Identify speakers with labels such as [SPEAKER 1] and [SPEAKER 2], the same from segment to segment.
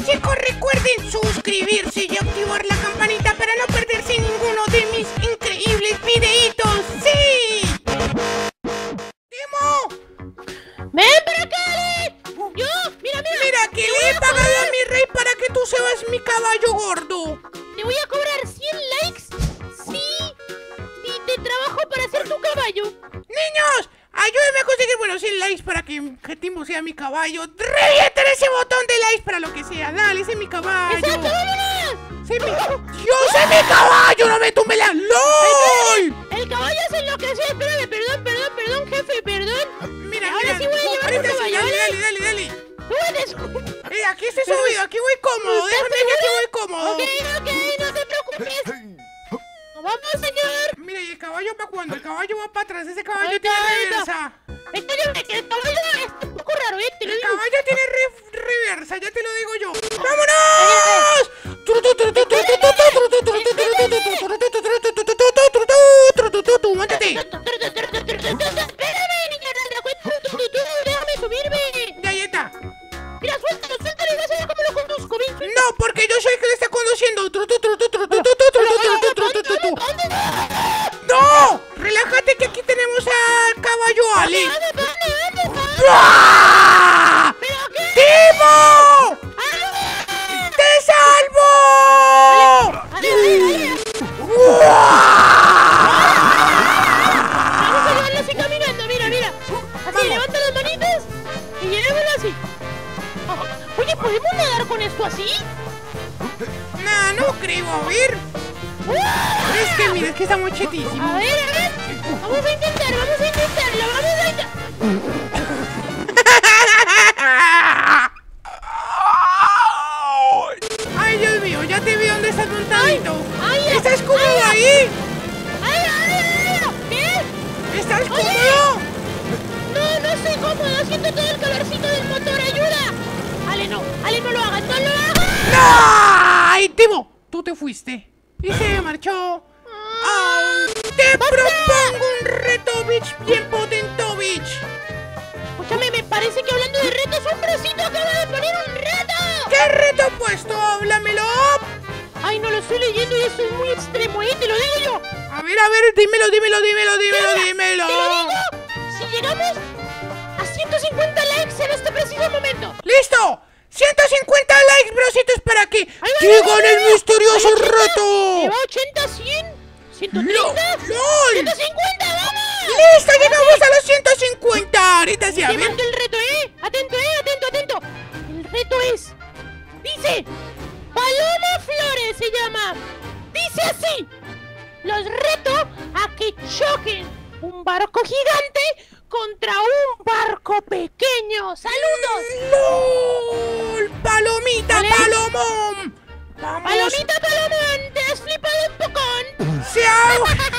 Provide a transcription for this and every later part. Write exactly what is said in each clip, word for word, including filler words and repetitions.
[SPEAKER 1] Chicos, recuerden suscribirse y activar la campanita para no perderse ninguno de mis increíbles videitos. ¡Sí! ¡Timo!
[SPEAKER 2] ¡Ven para acá, Ale! ¡Yo! ¡Mira, mira!
[SPEAKER 1] Mira, que le he pagado a mi rey para que tú seas mi caballo gordo.
[SPEAKER 2] Te voy a cobrar cien likes si, si te trabajo para ser tu caballo.
[SPEAKER 1] ¡Niños! Ayúdenme a conseguir, bueno, cien likes para que, que Timo sea mi caballo. ¡Revienten ese botón de likes para lo que sea! ¡Dale, ese es mi caballo!
[SPEAKER 2] ¡Exacto, vámonos!
[SPEAKER 1] ¡Sé mi... ¡Yo sé mi caballo! ¡No me tumbe la... ¡LOL!
[SPEAKER 2] El caballo se enloqueció. Espérame, perdón, perdón, perdón, jefe, perdón.
[SPEAKER 1] Mira,
[SPEAKER 2] ahora
[SPEAKER 1] mira,
[SPEAKER 2] sí voy a llevar
[SPEAKER 1] ahorita
[SPEAKER 2] tu
[SPEAKER 1] sí,
[SPEAKER 2] caballo,
[SPEAKER 1] dale,
[SPEAKER 2] ¿vale?
[SPEAKER 1] dale, dale, dale.
[SPEAKER 2] ¡Tú
[SPEAKER 1] Eh, aquí estoy subido, aquí voy cómodo. Déjame que aquí voy cómodo.
[SPEAKER 2] Ok, ok, no te preocupes. Vamos, señor.
[SPEAKER 1] Mira, ¿y el caballo para cuándo? El caballo va para atrás, ese caballo
[SPEAKER 2] Ahí
[SPEAKER 1] tiene
[SPEAKER 2] está, ahí está.
[SPEAKER 1] reversa.
[SPEAKER 2] Espérame, que el caballo es un poco raro, ¿eh? Te lo
[SPEAKER 1] El
[SPEAKER 2] digo.
[SPEAKER 1] caballo tiene re reversa, ya te lo digo yo. ¡Vámonos! ¡Móntate!
[SPEAKER 2] Espérame, niña rata. Déjame subirme.
[SPEAKER 1] Ya, ahí está.
[SPEAKER 2] Mira, suéltalo, suéltalo y vas a ver cómo lo conduzco. Ven, suéltalo.
[SPEAKER 1] No, porque yo soy el que le está conduciendo. ¡No! Relájate que aquí tenemos al caballo Ali. ¡Ah! ¡Timo! ¡Te salvo!
[SPEAKER 2] Vamos a llevarlo así caminando, mira, mira. Así, levanta las manitas y llevémoslo así. Oye, ¿podemos nadar con esto así?
[SPEAKER 1] Nah, no creo, a ver. Es que mira, es que está muy chetísimo.
[SPEAKER 2] A ver, a ver. Vamos a intentar, vamos a intentarlo, vamos a intentar.
[SPEAKER 1] Ay, Dios mío, ya te vi dónde estás montadito.
[SPEAKER 2] Ay, ay,
[SPEAKER 1] ¿Estás cómodo
[SPEAKER 2] ay,
[SPEAKER 1] ahí?
[SPEAKER 2] ¡Ay, ay, ay! ¿Qué?
[SPEAKER 1] ¿Estás
[SPEAKER 2] Oye.
[SPEAKER 1] cómodo?
[SPEAKER 2] No, no estoy cómodo, siento todo el calorcito del motor, ayuda. Ale, no, Ale, no lo hagas, no lo hagas.
[SPEAKER 1] ¡Ay, Timo! Tú te fuiste y se marchó. Ay, te propongo un reto, bitch, bien potentovich.
[SPEAKER 2] Escúchame, me parece que hablando de retos, un bracito acaba de poner un reto.
[SPEAKER 1] ¿Qué reto ha puesto? ¡Háblamelo!
[SPEAKER 2] Ay, no lo estoy leyendo y eso es muy extremo, ¿eh? Te lo digo yo.
[SPEAKER 1] A ver, a ver, dímelo, dímelo, dímelo, dímelo, dímelo.
[SPEAKER 2] Te lo digo. Si llegamos a ciento cincuenta likes en este preciso momento.
[SPEAKER 1] ¡Listo! ¡ciento cincuenta likes, brocitos, para que
[SPEAKER 2] va,
[SPEAKER 1] digan
[SPEAKER 2] va,
[SPEAKER 1] el
[SPEAKER 2] va.
[SPEAKER 1] misterioso
[SPEAKER 2] Ahí ochenta,
[SPEAKER 1] reto!
[SPEAKER 2] Lleva ochenta, cien, ciento treinta,
[SPEAKER 1] ¡Lol!
[SPEAKER 2] ciento cincuenta, ¡vamos!
[SPEAKER 1] ¡Listo! ¡Llegamos a los ciento cincuenta! Ahorita sí, a
[SPEAKER 2] Te
[SPEAKER 1] ver.
[SPEAKER 2] mando el reto, ¿eh? Atento, ¿eh? Atento, atento. El reto es... Dice... Paloma Flores se llama. Dice así. Los reto a que choquen un barco gigante contra un barco pequeño. ¡Saludos!
[SPEAKER 1] ¡Lol! ¡Palomita,
[SPEAKER 2] ¿Vale?
[SPEAKER 1] palomón! ¡Vamos!
[SPEAKER 2] Palomita Palomón, te has flipado un pocón.
[SPEAKER 1] ¡Se ha...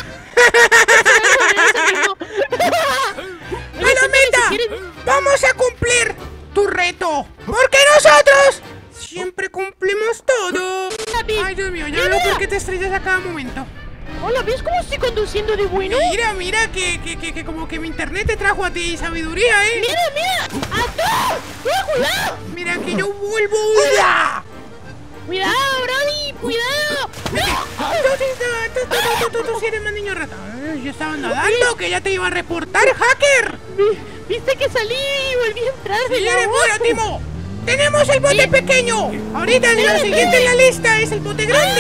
[SPEAKER 1] ¡Palomita! ¡Vamos a cumplir tu reto! ¡Porque nosotros siempre cumplimos todo! Ay, Dios mío, ya veo por qué te estrellas a cada momento.
[SPEAKER 2] Hola, ¿ves cómo estoy conduciendo de bueno?
[SPEAKER 1] Mira, mira, que, que, que, que como que mi internet te trajo a ti sabiduría, ¿eh?
[SPEAKER 2] ¡Mira, mira! ¡Ató! ¡Cuidado!
[SPEAKER 1] Mira que yo vuelvo. ¡Uda!
[SPEAKER 2] ¡Cuidado, Brody! ¡Cuidado!
[SPEAKER 1] Tú, tú, tú, tú, tú, si eres más niño rata. Ay, yo estaba nadando, que ya te iba a reportar, hacker.
[SPEAKER 2] ¿Viste que salí y volví a entrar de
[SPEAKER 1] Mira,
[SPEAKER 2] la
[SPEAKER 1] mira, Timo. Tenemos el bote pequeño. Ahorita lo siguiente en la lista es el bote grande.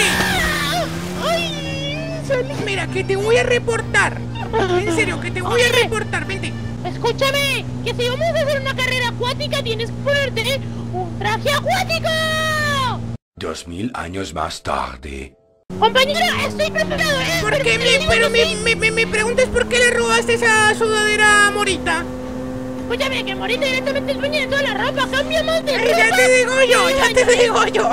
[SPEAKER 2] ¡Ay! Salí.
[SPEAKER 1] Mira, que te voy a reportar. En serio, que te voy a
[SPEAKER 2] Oye.
[SPEAKER 1] reportar. Vente.
[SPEAKER 2] Escúchame, que si vamos a hacer una carrera acuática tienes que ponerte un traje acuático.
[SPEAKER 3] Dos mil años más tarde.
[SPEAKER 2] Compañero, estoy preparado, ¿eh?
[SPEAKER 1] ¿Por qué? Mi, pero mi, mi, mi, mi pregunta es ¿por qué le robaste esa sudadera a Morita?
[SPEAKER 2] Escúchame, que Morita directamente es dueña de toda la ropa. Cambia más de
[SPEAKER 1] Eh,
[SPEAKER 2] ropa.
[SPEAKER 1] ya te digo yo, ya te digo yo.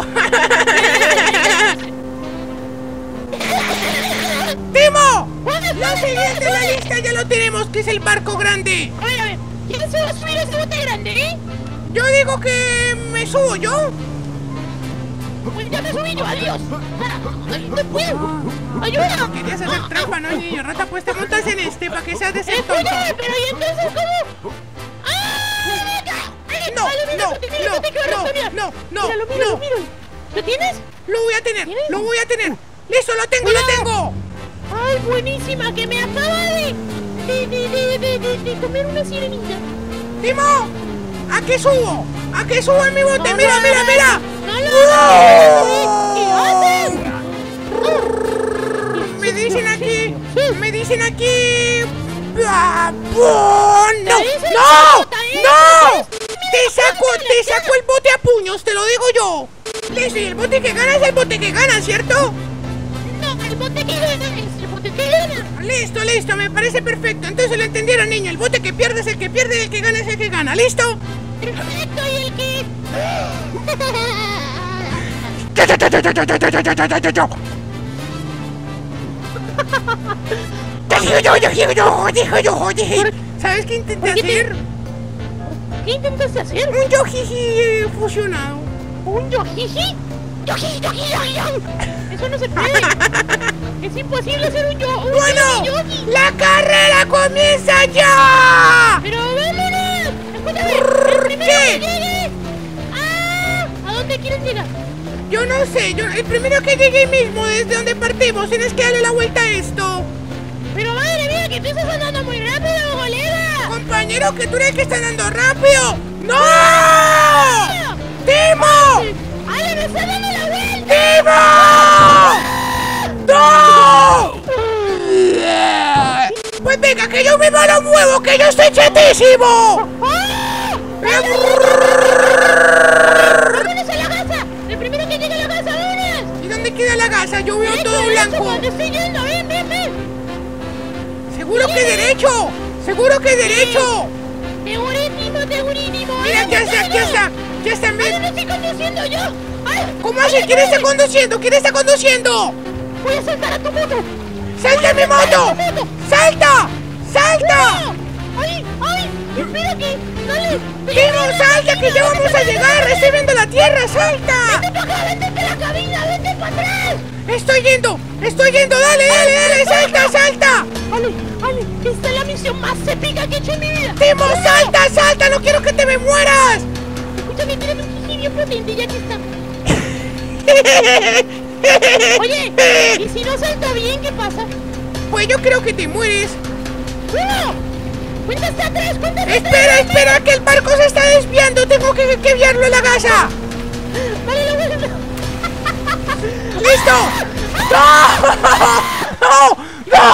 [SPEAKER 1] ¡Timo! La siguiente en la lista ya lo tenemos, que es el barco grande.
[SPEAKER 2] A ver, a ver, ¿quién se va a subir a este bote grande, eh?
[SPEAKER 1] Yo digo que me subo yo.
[SPEAKER 2] Pues ya me subí yo, adiós. Ay, no puedo. ¡Ayuda!
[SPEAKER 1] Querías hacer trampa, ¿no, niño rata? Pues te montas en este para que seas de ser tonto.
[SPEAKER 2] Escúchame, pero ¿y entonces cómo? ¡Ah!
[SPEAKER 1] no,
[SPEAKER 2] Vale, mira,
[SPEAKER 1] no,
[SPEAKER 2] no te quiero,
[SPEAKER 1] no,
[SPEAKER 2] no te quiero
[SPEAKER 1] no,
[SPEAKER 2] responder.
[SPEAKER 1] no, no,
[SPEAKER 2] Míralo, míralo,
[SPEAKER 1] no.
[SPEAKER 2] míralo. ¿Lo tienes?
[SPEAKER 1] Lo voy a tener,
[SPEAKER 2] ¿Tienes?
[SPEAKER 1] lo voy a tener. Listo, lo tengo, lo
[SPEAKER 2] Cuidado.
[SPEAKER 1] tengo.
[SPEAKER 2] Ay, buenísima, que me acaba de... De, de, de, de, de, de comer una sirenita.
[SPEAKER 1] Timo, ¿a qué subo? ¿A qué subo en mi bote?
[SPEAKER 2] No
[SPEAKER 1] Mira,
[SPEAKER 2] lo
[SPEAKER 1] mira,
[SPEAKER 2] hagas.
[SPEAKER 1] mira.
[SPEAKER 2] No lo
[SPEAKER 1] ¡Oh!
[SPEAKER 2] hagas.
[SPEAKER 1] Me dicen aquí,
[SPEAKER 2] Sí.
[SPEAKER 1] me dicen aquí. ¡Ah, ¡oh, no!
[SPEAKER 2] Te dicen
[SPEAKER 1] ¡No!
[SPEAKER 2] puta, ¿eh?
[SPEAKER 1] ¡No! Te saco, te saco el bote a puños, te lo digo yo. Listo, y el bote que gana es el bote que gana, ¿cierto?
[SPEAKER 2] No, el bote que gana es el bote que gana.
[SPEAKER 1] Listo, listo, me parece perfecto. Entonces lo entendieron, niño. El bote que pierde es el que pierde y el que gana es el que gana. ¿Listo?
[SPEAKER 2] Perfecto, y el que...
[SPEAKER 1] ¿Sabes qué intenté
[SPEAKER 2] ¿Por qué te-
[SPEAKER 1] hacer?
[SPEAKER 2] ¿Qué intentaste hacer?
[SPEAKER 1] Un yojiji fusionado.
[SPEAKER 2] ¿Un yojiji? Yojiji, yojiji, yojiji. Eso no se puede. Es imposible hacer un yo. Un
[SPEAKER 1] Bueno,
[SPEAKER 2] yoji.
[SPEAKER 1] la carrera comienza ya.
[SPEAKER 2] Pero vámonos. Escúchame. El primero
[SPEAKER 1] ¿Qué?
[SPEAKER 2] que llegue. Ah, ¿a dónde quieres llegar?
[SPEAKER 1] Yo no sé, yo, el primero que llegue ahí mismo desde donde partimos, tienes que darle la vuelta a esto.
[SPEAKER 2] Pero madre mía, que tú estás andando muy rápido, colega.
[SPEAKER 1] Compañero, que tú eres el que está andando rápido. ¡No! ¡Timo!
[SPEAKER 2] ¡Ale, me está dando la vuelta!
[SPEAKER 1] ¡Timo! ¡No! Pues venga, que yo me lo muevo, que yo estoy chetísimo.
[SPEAKER 2] ¡Ah! ¡Vámonos a la casa! ¡El primero que llegue a la casa, vámonos!
[SPEAKER 1] ¿Y dónde queda la casa? Yo veo
[SPEAKER 2] Derecho,
[SPEAKER 1] todo
[SPEAKER 2] derecho,
[SPEAKER 1] blanco.
[SPEAKER 2] cuando estoy yendo, ven, ven, ven.
[SPEAKER 1] ¿Seguro que derecho? ¿Seguro que derecho?
[SPEAKER 2] Segurísimo, segurísimo.
[SPEAKER 1] Mira, ya está, ya está. Ya está,
[SPEAKER 2] ¡Ay,
[SPEAKER 1] me-
[SPEAKER 2] no estoy conduciendo yo! ¡Ay!
[SPEAKER 1] ¿Cómo así? ¿Quién está conduciendo? ¿Quién está conduciendo?
[SPEAKER 2] ¡Voy a saltar a tu moto!
[SPEAKER 1] ¡Salta mi moto! ¡Salta! ¡Salta!
[SPEAKER 2] ¡Ay, ay! ¡Espera que... ¡Dale!
[SPEAKER 1] ¡Timo, salta! ¡Que ya vamos a llegar! ¡Estoy viendo la tierra! ¡Salta!
[SPEAKER 2] ¡Vete para acá! ¡Vete para la cabina! ¡Vete para atrás!
[SPEAKER 1] ¡Estoy yendo! ¡Estoy yendo! ¡Dale, dale, dale! ¡Salta, salta!
[SPEAKER 2] ¡Ale, ale! ¡Esta es la misión más épica que he hecho en mi vida!
[SPEAKER 1] ¡Timo, salta, salta! ¡No quiero que te me mueras!
[SPEAKER 2] Escúchame, tienes un jiji bien potente, ya que está. Oye, ¿y si no salto bien, qué pasa?
[SPEAKER 1] Pues yo creo que te mueres.
[SPEAKER 2] ¡Uno! ¡Cuenta hasta tres! ¡Cuenta hasta tres!
[SPEAKER 1] ¡Espera, espera! ¡Que el barco se está desviando! ¡Tengo que, que enviarlo a la casa!
[SPEAKER 2] ¡Vale, lo voy a...
[SPEAKER 1] ¡Listo! ¡No! ¡No! ¡No!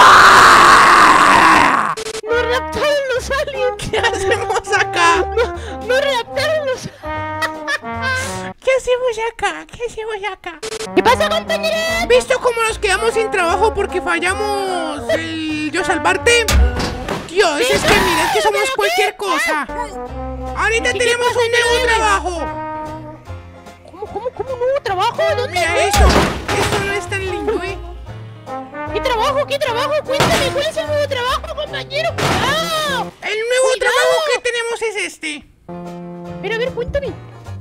[SPEAKER 2] ¡Nos raptaron los aliens!
[SPEAKER 1] ¿Qué hacemos acá?
[SPEAKER 2] ¡No- ¡Nos raptaron los...
[SPEAKER 1] ¿Qué hacemos acá? ¿Qué hacemos acá?
[SPEAKER 2] ¿Qué pasa, compañera?
[SPEAKER 1] ¿Visto cómo nos quedamos sin trabajo porque fallamos el yo salvarte? Dios, es que mira, es que somos cualquier cosa. Ahorita
[SPEAKER 2] ¿Y qué
[SPEAKER 1] tenemos
[SPEAKER 2] pasa,
[SPEAKER 1] un nuevo
[SPEAKER 2] nene?
[SPEAKER 1] trabajo.
[SPEAKER 2] ¿Cómo, cómo, cómo nuevo trabajo? ¿Dónde?
[SPEAKER 1] Mira eso, eso no es tan lindo, ¿eh?
[SPEAKER 2] ¿Qué trabajo? ¿Qué trabajo? Cuéntame, ¿cuál es el nuevo trabajo, compañero? ¡Cuidado!
[SPEAKER 1] El nuevo
[SPEAKER 2] ¡Cuidado!
[SPEAKER 1] trabajo que tenemos es este.
[SPEAKER 2] Pero a ver, cuéntame.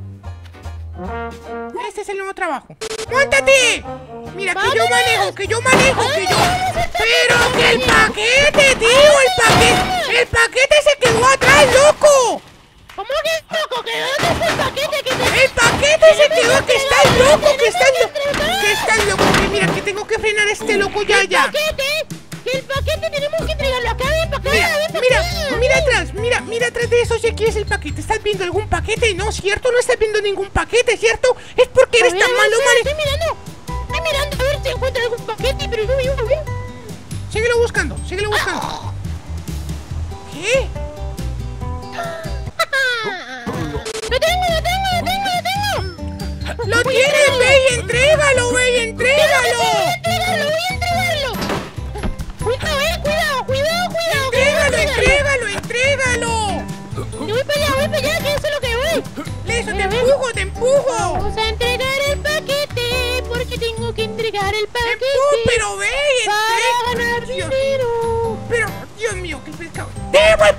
[SPEAKER 1] Este es el nuevo trabajo. ¡Móntate! Mira, que yo
[SPEAKER 2] ¡Vámonos!
[SPEAKER 1] manejo, que yo manejo, que yo...
[SPEAKER 2] ¡Vámonos, vámonos!
[SPEAKER 1] ¡Pero que el paquete, tío! ¡El paquete! ¡El paquete se quedó atrás, loco!
[SPEAKER 2] ¿Cómo que loco? ¿Que dónde está el paquete? Que te...
[SPEAKER 1] ¡El paquete se quedó! ¡Que estás loco! ¡Que estás loco!
[SPEAKER 2] entregar!
[SPEAKER 1] ¡Que estás loco! Que mira, que tengo que frenar a este loco ya,
[SPEAKER 2] ¿El
[SPEAKER 1] ya.
[SPEAKER 2] paquete? ¿Que el paquete tenemos que entregarlo acá? ¡Ven para acá!
[SPEAKER 1] Mira,
[SPEAKER 2] ven pa'
[SPEAKER 1] mira,
[SPEAKER 2] acá!
[SPEAKER 1] mira atrás, mira, mira atrás de eso si aquí es el paquete. ¿Estás viendo algún paquete? No, ¿cierto? No estás viendo ningún paquete, ¿cierto? Es porque eres
[SPEAKER 2] A ver,
[SPEAKER 1] tan
[SPEAKER 2] a ver,
[SPEAKER 1] malo,
[SPEAKER 2] espera,
[SPEAKER 1] Mari.
[SPEAKER 2] Estoy mirando. Estoy mirando a ver si encuentro algún paquete, pero no veo, no veo.
[SPEAKER 1] Síguelo buscando, síguelo buscando. ¿Qué?
[SPEAKER 2] ¡Lo tengo, lo tengo, lo tengo, lo tengo!
[SPEAKER 1] ¡Lo tienes, ve y entrégalo, ve y entrégalo!
[SPEAKER 2] ¡Voy a entregarlo, voy a entregarlo! Cuidado, eh, cuidado, cuidado, cuidado. que
[SPEAKER 1] ¡Entrégalo,
[SPEAKER 2] voy a entregarlo.
[SPEAKER 1] entrégalo, entrégalo!
[SPEAKER 2] Yo voy para allá, voy para allá, que eso es lo que voy.
[SPEAKER 1] Listo, te
[SPEAKER 2] A ver.
[SPEAKER 1] empujo, te empujo.
[SPEAKER 2] Vamos a entregar el paquete, porque tengo que entregar el
[SPEAKER 1] Te
[SPEAKER 2] paquete.
[SPEAKER 1] empujo, pero ve y
[SPEAKER 2] para ganar
[SPEAKER 1] entrégalo. Dios,
[SPEAKER 2] dinero.
[SPEAKER 1] pero, Dios mío, qué pescado. ¡Debo el